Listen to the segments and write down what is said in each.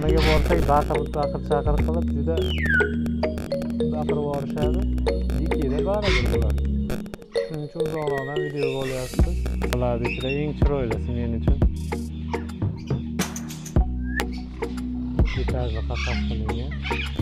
yoniga borsak baqir chaqir qilib juda baqirib yuborishadi. Dikida baribir bular. Shuning uchun uzoqroqdan video olyapmiz. Bularning ichida eng chiroylisi men uchun. Etajli qafas qilingan.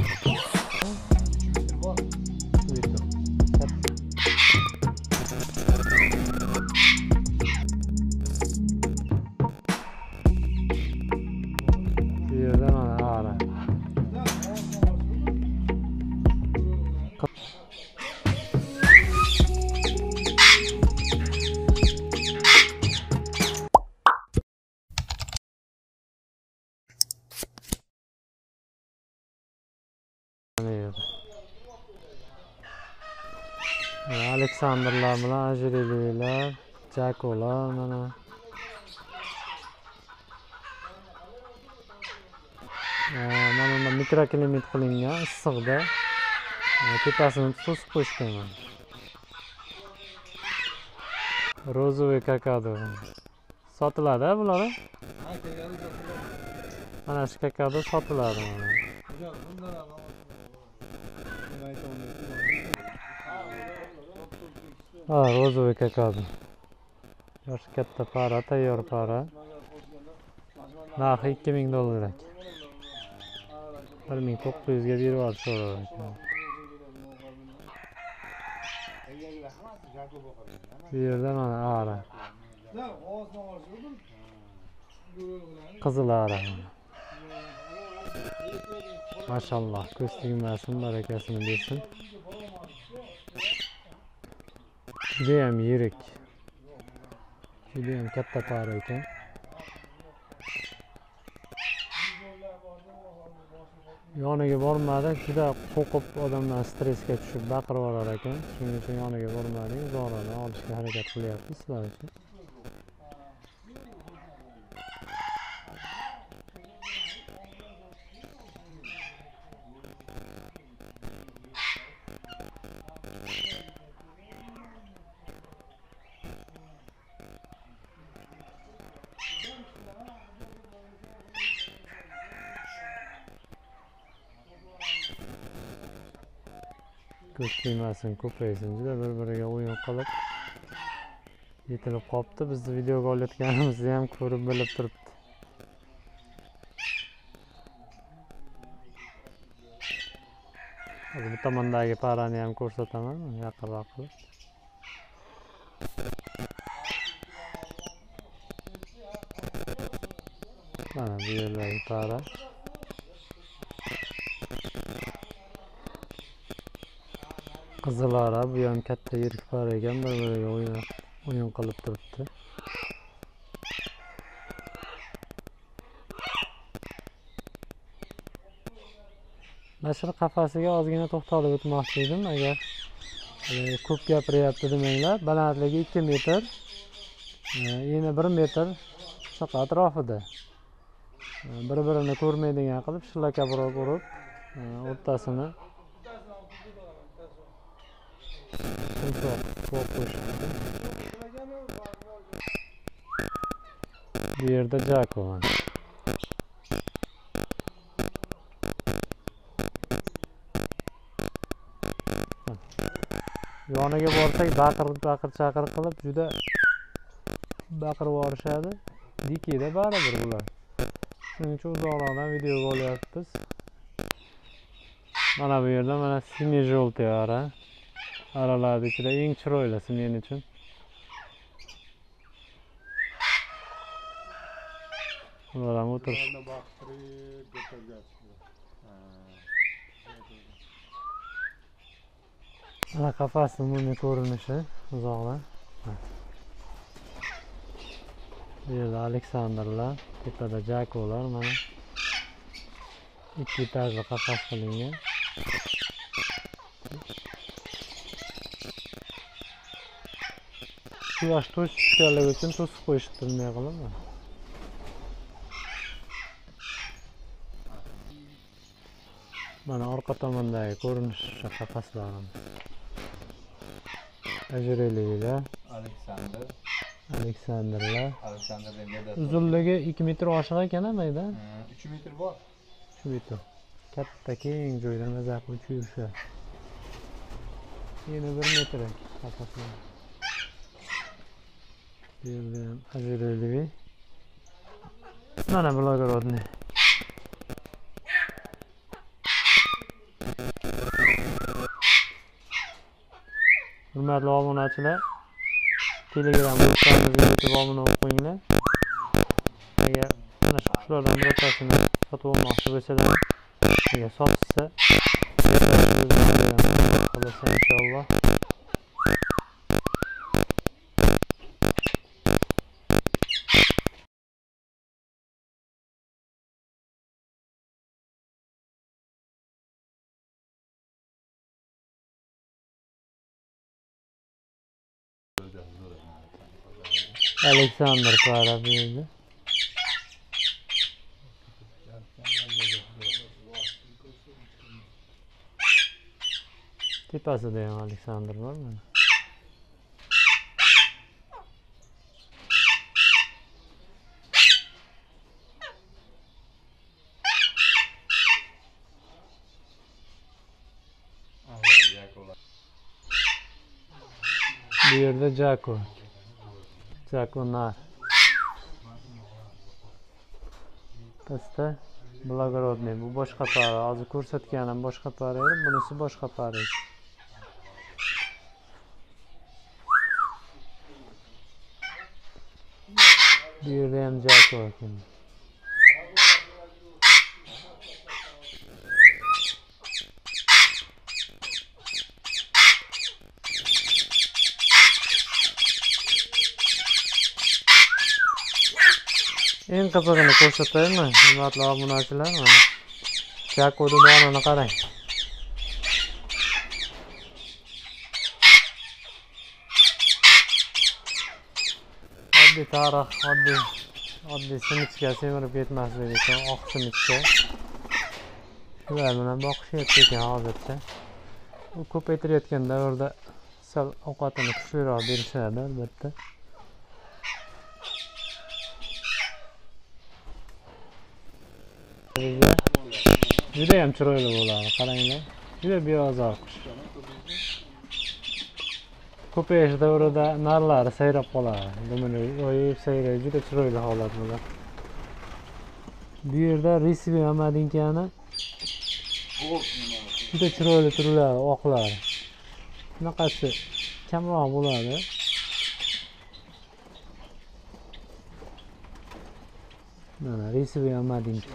Aleksandrlar bilan ajrelilar, jakolar mana. Mana mikroklimat qilingan issiqda. Tepasini to'sib qo'yishgan. Rozovый kakado. Sotiladi bular. Mana shu kakado sotiladi mana. Rozovый kakado. Yoshi katta para, tayyor para. Narxi $2000 ekan. 1900 ga berib yuborishar ekan. Bu yerda mana ara. Qizil ara. Mashalloh, ko'z tegmasin, barakasini bersin. Judayam yirik. Judayam katta para ekan. Yoniga bormadi, juda qo'rqib odamlar stressga tushib baqirib olar ekan. Shuning uchun yoniga bormadik, uzoqroqdan olishga harakat qilyapmiz sizlar uchun. Ko'z tegmasin, ko'paysin. Juda bir-biriga o'yin qilib yetilib qopti. Bizni videoga olayotganimizni ham ko'rib bilib turibdi. Hozir bu tomondagi parani ham ko'rsataman, yaqinroq qilib. Mana bu yerdagi para. Qizillara bu ham katta yirik para ekan, bir-biriga o'yin qilib turibdi. Nashr qafasiga ozgina to'xtalib o'tmoqchi edim. Agar ko'p gapiryapti demanglar. Balandligi 2 metr, eni 1 metr chaqa atrofida. Bir-birini ko'rmaydigan qilib shilakabiroq urib, o'rtasini bu yerda jako var. Yoniga borsak baqir chaqir qilib juda baqirib yuborishadi. Dikida baribir bular. Shuning uchun uzoqroqdan video olyapmiz. Mana bu yerda mana siniy-желтый ara. Aralarning ichida eng chiroylisi men uchun. Ular ham o'tirishdi. Mana qafasning bunday ko'rinishi uzoqdan. Bu yerda Aleksandrlar, tepada jakolar mana. 2 etajli qafas qilingan. Quyosh tushganligi uchun to'sib qo'yishibdi bunday qilib. Mana orqa tomondagi ko'rinish qafaslarimiz. Ajrelilar, Aleksandrlar. Uzunligi 2 metr oshiq ekan, mayda. 3 metr bor. bitu. Katta keng joydan mazaq uchib yurishadi. Yana 1 metr qafasda. Bu yerda ham ajralib. Mana благородный. Hurmatli obunachilar, Telegram gruptamizga o'tib obuna bo'lib qo'yinglar. Agar mana shu qushlardan birortasini sotib olmoqchi bo'lsalar, agar sotishsa, xohlasa inshaalloh. Aleksandr para berdi. Tepasida ham Aleksandr bor mana. Bu yerda Jako. Jakonar. Pastda благородный. Bu boshqa para. Hozir ko'rsatganim boshqa para edi, bunisi boshqa para edi. Bu yerda ham Jako ekan. En qizig'ini ko'rsataymi? Hurmatli obunachilar, mana Jakoning donini qarang. Oddiy tarix, oddiy simichka semirib ketmasligi uchun oq simichka. Shular bilan boqishyapti ekan hozircha. U ko'paytirayotgan davrda sal ovqatini kuchliroq berishadi albatta. Juda ham chiroyli bo'ladi, qaranglar. Juda beozor qush. Ko'payish davrida narlari sayrab qoladi. Dumini yoyib sayraydi, juda chiroyli holat bo'ladi. Bu yerda Risivi Amadinkani juda chiroyli turlari, oqlari. Bunaqasi kamroq bo'ladi. Mana Risivi Amadinka.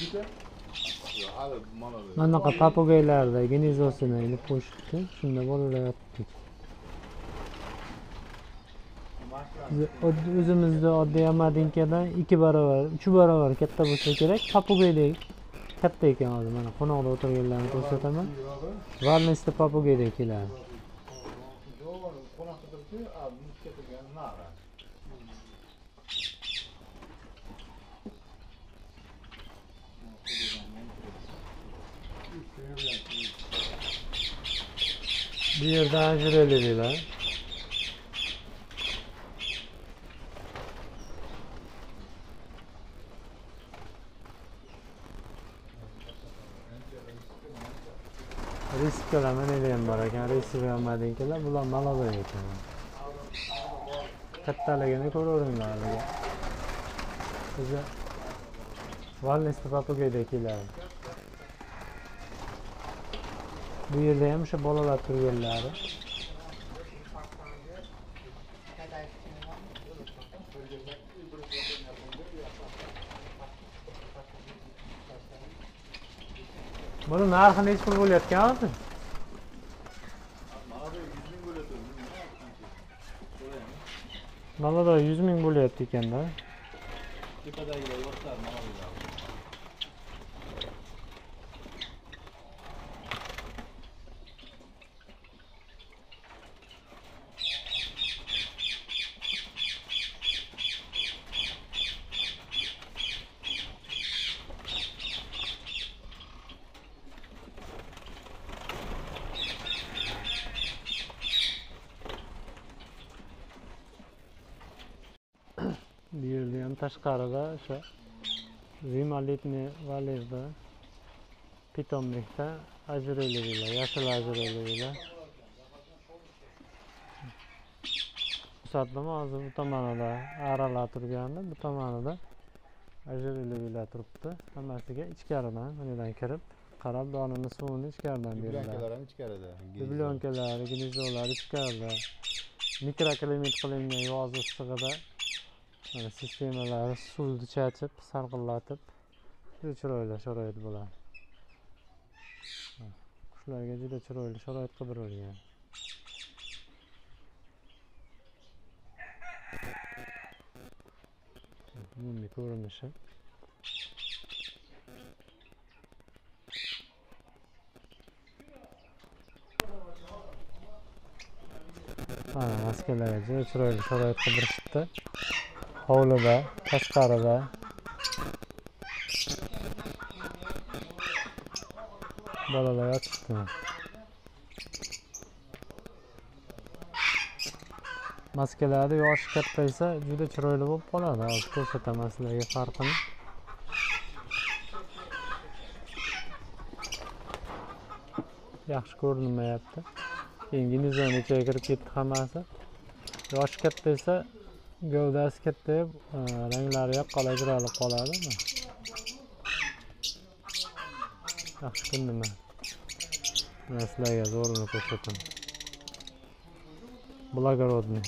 Manaqa papugaylarda gnezosini ilib qo'yishibdi, shunda bolalayapti. O'zimizda oddiy Amadinkadan 2 barobar, 3 barobar katta bo'lsa kerak. Papugaydek katta ekan hozir. Mana qo'noqda o'tirganlarni ko'rsataman. Varnesda papugaydek keladi. Bu yerda ajraladilar. Riskalar mana ham bor ekan, riska olmadinglar, bular Malaga ekan. Kattaligini ko'ravringlar. O'zi Valnesda papugayda keladi. Bu yerda ham o'sha bolalar turganlari. Buni narxi necha pul bo'layotgan hozir? Malada 100 ming bo'layapti ekanda. Tepadagilar yo'qlar, malada. Bu yerda ham tashqarida o'sha Rimaletni Valerda pitomlikda ajrayligilar, yashil ajrayligilar. Ko'rsatlama hozir bu tomonida aralar turganda, bu tomonida ajrayligilar turibdi. Hammasiga ichkaridan, bundan kirib, qarab donini suvini ichkaridan beriladi. Dublyonkalar ichkarida. Dublyonkalar, gnezdolar ichkarida. Mikroklimat qilingan yozuv sig'ida mana sistemalari suvni chachib, sarg'illatib, juda chiroyli sharoit bo'ladi. Qushlarga juda chiroyli sharoit qidirilgan. Bunday ko'rinishi. Mana maskanlarga juda chiroyli sharoit qidirishibdi. Hovlida, tashqarida. Bolalar yotibdi. Maskalari yoshi kattaysa juda chiroyli bo'lib qoladi. Hozir ko'rsataman sizlarga farqini. Yaxshi ko'rinmayapti. Keyin gnezdoning ichiga kirib ketdi hammasi. Yoshi kattaysa, gavdasi kattayib, ranglari yaqqol ajralib qoladi. Yaxshi ko'rinaman. Mana sizlarga zo'rini ko'rsataman. Благородный.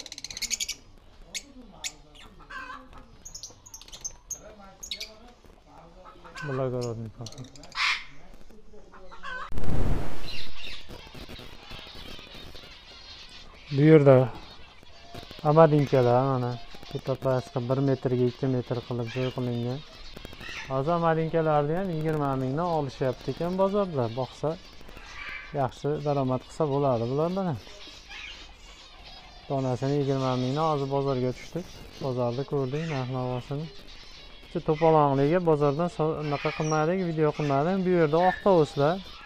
Благородный какой. Bu yerda amadinkalar mana tepapastga 1 metrga 2 metr qilib joy qilingan. Hozir amadinkalarni ham 20 mingdan olishyapti ekan bozorda. Boqsa yaxshi daromad qilsa bo'ladi bulardan ham. Donasini 20 mingdan hozir bozorga tushdik. Bozorda ko'rdik narx-navosini. Shu to'polonligiga bozordan unaqa qilmadik, video qilmadim. Bu yerda oqtovuslar